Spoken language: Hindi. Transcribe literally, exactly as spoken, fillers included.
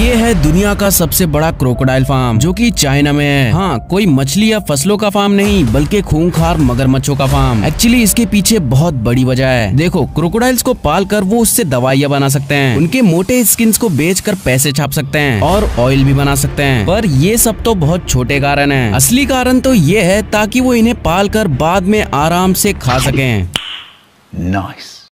ये है दुनिया का सबसे बड़ा क्रोकोडाइल फार्म जो कि चाइना में है। हाँ, कोई मछली या फसलों का फार्म नहीं बल्कि खूंखार मगरमच्छों का फार्म। एक्चुअली इसके पीछे बहुत बड़ी वजह है। देखो, क्रोकोडाइल्स को पाल कर वो उससे दवाइयाँ बना सकते हैं, उनके मोटे स्किन्स को बेचकर पैसे छाप सकते हैं और ऑयल भी बना सकते हैं। पर ये सब तो बहुत छोटे कारण है। असली कारण तो ये है ताकि वो इन्हें पाल कर बाद में आराम से खा सकें। नाइस।